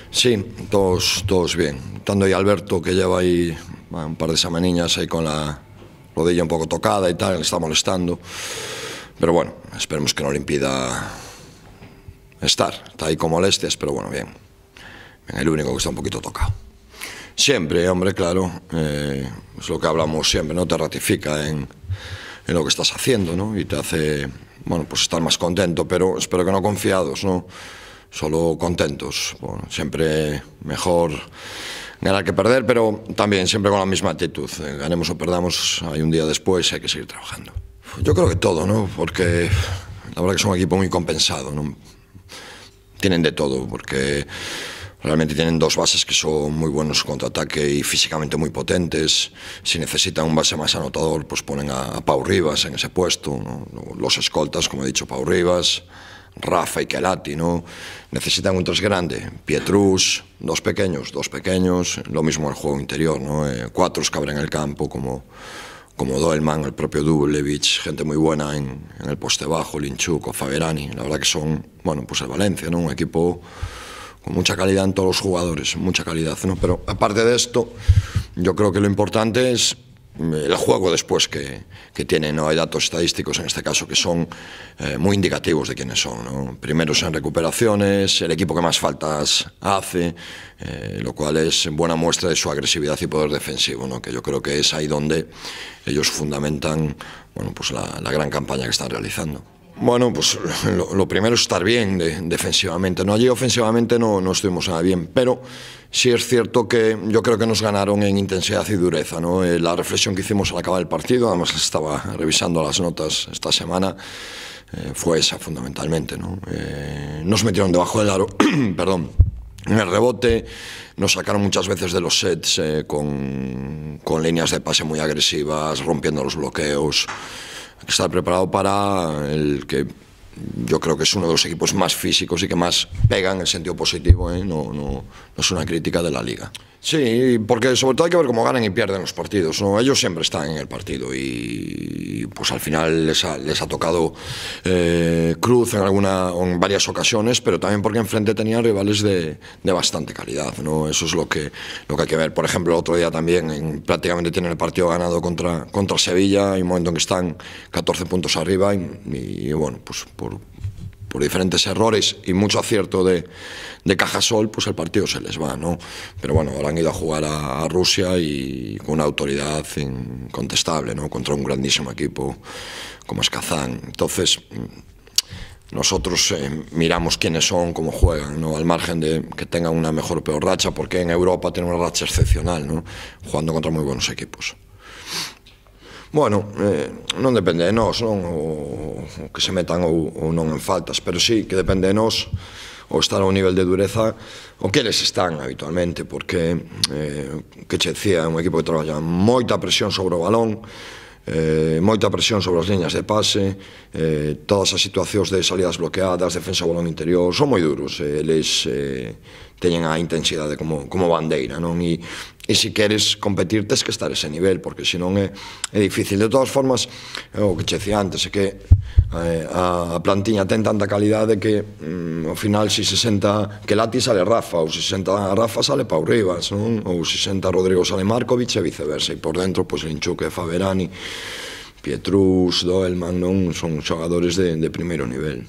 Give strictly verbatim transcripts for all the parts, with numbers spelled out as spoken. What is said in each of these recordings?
Sí, todos, todos bien. Estando ahí Alberto, que lleva ahí bueno, un par de semaniñas ahí con la rodilla un poco tocada y tal, le está molestando. Pero bueno, esperemos que no le impida estar. Está ahí con molestias, pero bueno, bien. bien el único que está un poquito tocado. Siempre, hombre, claro, eh, es lo que hablamos siempre, ¿no? Te ratifica en, en lo que estás haciendo, ¿no? Y te hace, bueno, pues estar más contento, pero espero que no confiados, ¿no? Solo contentos. Bueno, siempre mejor ganar que perder, pero también siempre con la misma actitud. Eh, ganemos o perdamos, hay un día después y hay que seguir trabajando. Yo creo que todo, ¿no? Porque la verdad que es un equipo muy compensado, ¿no? Tienen de todo, porque realmente tienen dos bases que son muy buenos contraataque y físicamente muy potentes. Si necesitan un base más anotador, pues ponen a, a Pau Rivas en ese puesto, ¿no? Los escoltas, como he dicho, Pau Rivas, Rafa y Kelati, ¿no? Necesitan un tres grande, Pietrus, dos pequeños, dos pequeños, lo mismo el juego interior, ¿no? Eh, cuatro que abren el campo, como, como Doelman, el propio Dublevich, gente muy buena en, en el poste bajo, Linchuk o Faberani. La verdad que son, bueno, pues el Valencia, ¿no? Un equipo con mucha calidad en todos los jugadores, mucha calidad, ¿no? Pero aparte de esto, yo creo que lo importante es el juego después que, que tiene, ¿no? Hay datos estadísticos en este caso que son eh, muy indicativos de quiénes son, ¿no? Primeros en recuperaciones, el equipo que más faltas hace, eh, lo cual es buena muestra de su agresividad y poder defensivo, ¿no? Que yo creo que es ahí donde ellos fundamentan, bueno, pues la, la gran campaña que están realizando. Bueno, pues lo, lo primero es estar bien de, defensivamente, ¿no? Allí ofensivamente no, no estuvimos nada bien, pero sí es cierto que yo creo que nos ganaron en intensidad y dureza, ¿no? Eh, la reflexión que hicimos al acabar el partido, además estaba revisando las notas esta semana, eh, fue esa fundamentalmente, ¿no? Eh, nos metieron debajo del aro, perdón, en el rebote, nos sacaron muchas veces de los sets eh, con, con líneas de pase muy agresivas, rompiendo los bloqueos. Hay que estar preparado para el que yo creo que es uno de los equipos más físicos y que más pega en el sentido positivo, ¿eh? no, no, no es una crítica de la liga. Sí, porque sobre todo hay que ver cómo ganan y pierden los partidos, ¿no? Ellos siempre están en el partido y pues al final les ha, les ha tocado eh, cruz en, alguna, en varias ocasiones, pero también porque enfrente tenían rivales de, de bastante calidad, ¿no? Eso es lo que, lo que hay que ver. Por ejemplo, el otro día también en, prácticamente tienen el partido ganado contra, contra Sevilla, hay un momento en que están catorce puntos arriba y, y bueno, pues por... por diferentes errores y mucho acierto de, de Cajasol, pues el partido se les va, ¿no? Pero bueno, ahora han ido a jugar a, a Rusia y con una autoridad incontestable, ¿no? Contra un grandísimo equipo como es Kazán. Entonces, nosotros eh, miramos quiénes son, cómo juegan, ¿no? Al margen de que tengan una mejor o peor racha, porque en Europa tienen una racha excepcional, ¿no? Jugando contra muy buenos equipos. Bueno, eh, non depende de nós, non? O, o que se metan ou, ou non en faltas, pero sí que depende de nós o estar ao nivel de dureza o que eles están habitualmente, porque eh, que che decía, é un equipo que traballa moita presión sobre o balón, eh, moita presión sobre as liñas de pase, eh, todas as situacións de salidas bloqueadas, defensa ao balón interior, son moi duros, eh, eles eh, teñen a intensidade como, como bandeira, non? E, e se queres competir tes que estar a ese nivel, porque senón é, é difícil. De todas formas, o que che decía antes, é que eh, a, a plantiña ten tanta calidade que mm, ao final se se senta Kelati sale Rafa, ou se se senta Rafa sale Pau Rivas, non? Ou se senta Rodrigo sale Markovic e viceversa, e por dentro pues, Linchuk e Faberani, Pietrus, Doelman, non? Son xogadores de, de primeiro nivel.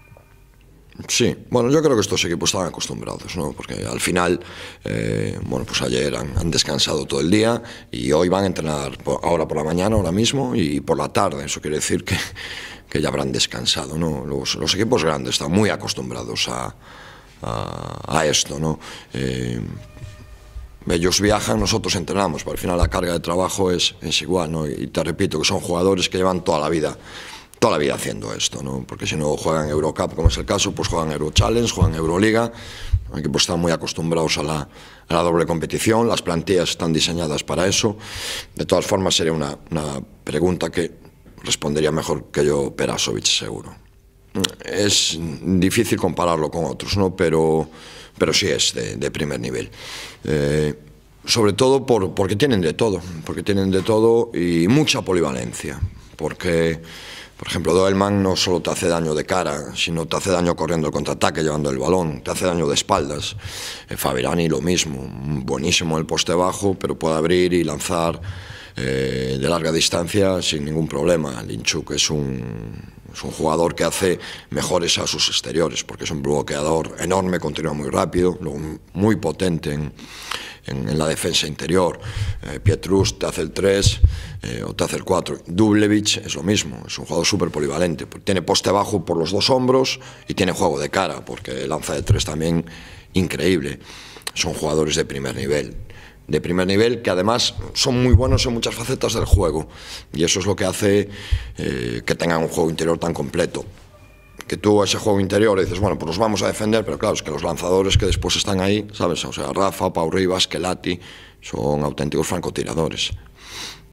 Sí, bueno, yo creo que estos equipos están acostumbrados, ¿no? Porque al final, eh, bueno, pues ayer han, han descansado todo el día y hoy van a entrenar por, ahora por la mañana, ahora mismo, y por la tarde. Eso quiere decir que, que ya habrán descansado, ¿no? Los, los equipos grandes están muy acostumbrados a, a, a esto, ¿no? Eh, ellos viajan, nosotros entrenamos, pero al final la carga de trabajo es, es igual, ¿no? Y te repito que son jugadores que llevan toda la vida toda la vida haciendo esto, ¿no? Porque si no juegan Eurocup, como es el caso, pues juegan Euro Challenge, juegan Euroliga. Los equipos están muy acostumbrados a la, a la doble competición, las plantillas están diseñadas para eso. De todas formas, sería una, una pregunta que respondería mejor que yo Perasovic, seguro. Es difícil compararlo con otros, ¿no? Pero, pero sí es de, de primer nivel. Eh, sobre todo por, porque tienen de todo, porque tienen de todo y mucha polivalencia, porque Por ejemplo, Doelman no solo te hace daño de cara, sino te hace daño corriendo el contraataque, llevando el balón, te hace daño de espaldas. Eh, Faberani lo mismo, buenísimo en el poste bajo, pero puede abrir y lanzar eh, de larga distancia sin ningún problema. Linchuk es un, es un jugador que hace mejores a sus exteriores, porque es un bloqueador enorme, continúa muy rápido, muy potente en, en, en la defensa interior. Eh, Pietrus te hace el tres eh, o te hace el cuatro. Dublevich es lo mismo, es un jugador súper polivalente. Tiene poste bajo por los dos hombros y tiene juego de cara, porque lanza de tres también increíble. Son jugadores de primer nivel. De primer nivel que además son muy buenos en muchas facetas del juego. Y eso es lo que hace eh, que tengan un juego interior tan completo. Que tú a ese juego interior dices, bueno, pues los vamos a defender, pero claro, es que los lanzadores que después están ahí, ¿sabes? O sea, Rafa, Pau Rivas, Kelati, son auténticos francotiradores.